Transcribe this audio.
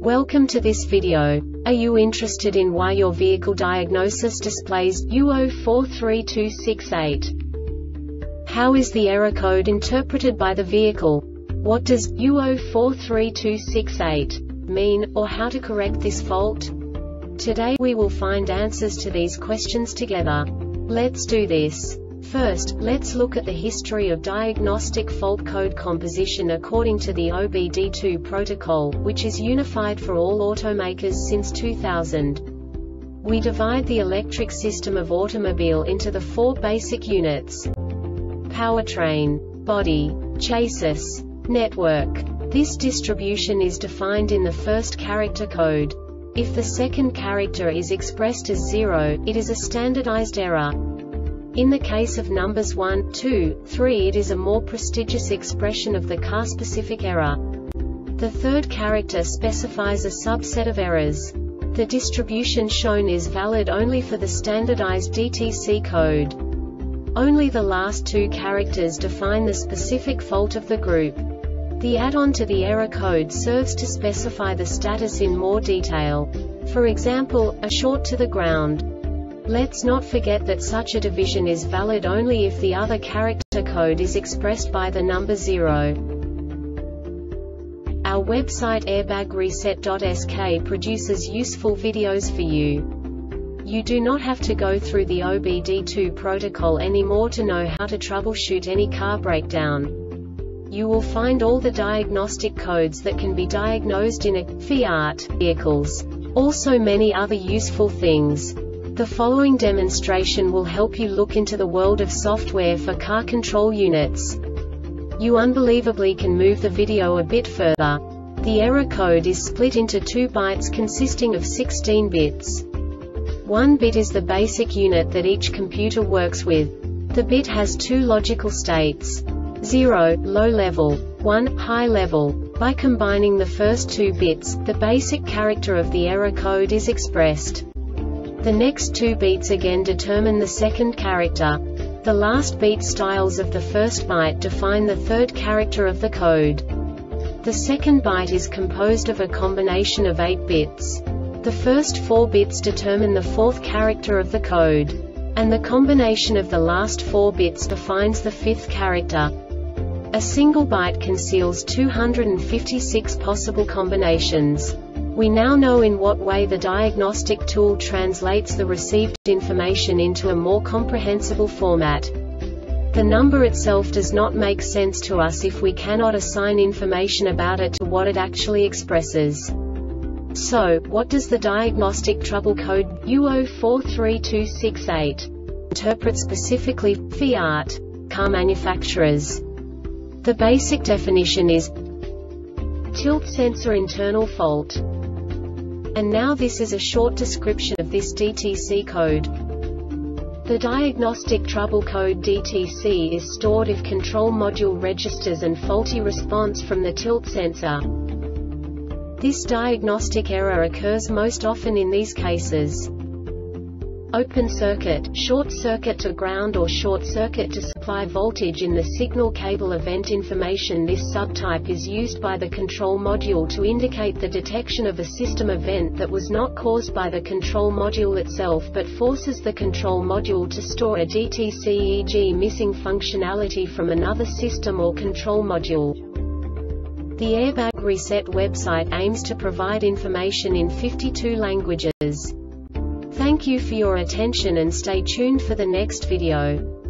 Welcome to this video. Are you interested in why your vehicle diagnosis displays U043268? How is the error code interpreted by the vehicle? What does U043268 mean, or how to correct this fault? Today we will find answers to these questions together. Let's do this. First, let's look at the history of diagnostic fault code composition according to the OBD2 protocol, which is unified for all automakers since 2000. We divide the electric system of automobile into the four basic units: powertrain, body, chassis, network. This distribution is defined in the first character code. If the second character is expressed as 0, it is a standardized error. In the case of numbers 1, 2, 3, it is a more prestigious expression of the car-specific error. The third character specifies a subset of errors. The distribution shown is valid only for the standardized DTC code. Only the last two characters define the specific fault of the group. The add-on to the error code serves to specify the status in more detail. For example, a short to the ground. Let's not forget that such a division is valid only if the other character code is expressed by the number 0. Our website airbagreset.sk produces useful videos for you. You do not have to go through the OBD2 protocol anymore to know how to troubleshoot any car breakdown. You will find all the diagnostic codes that can be diagnosed in a Fiat vehicles. Also many other useful things. The following demonstration will help you look into the world of software for car control units. You unbelievably can move the video a bit further. The error code is split into 2 bytes consisting of 16 bits. 1 bit is the basic unit that each computer works with. The bit has 2 logical states: 0, low level, 1, high level. By combining the first 2 bits, the basic character of the error code is expressed. The next 2 beats again determine the second character. The last beat styles of the first byte define the third character of the code. The second byte is composed of a combination of 8 bits. The first 4 bits determine the fourth character of the code. And the combination of the last 4 bits defines the fifth character. A single byte conceals 256 possible combinations. We now know in what way the diagnostic tool translates the received information into a more comprehensible format. The number itself does not make sense to us if we cannot assign information about it to what it actually expresses. So, what does the diagnostic trouble code U043268 interpret specifically for Fiat car manufacturers? The basic definition is tilt sensor internal fault. And now this is a short description of this DTC code. The diagnostic trouble code DTC is stored if control module registers an faulty response from the tilt sensor. This diagnostic error occurs most often in these cases: open circuit, short circuit to ground or short circuit to supply voltage in the signal cable event information. This subtype is used by the control module to indicate the detection of a system event that was not caused by the control module itself but forces the control module to store a DTC, e.g. missing functionality from another system or control module. The Airbag Reset website aims to provide information in 52 languages. Thank you for your attention and stay tuned for the next video.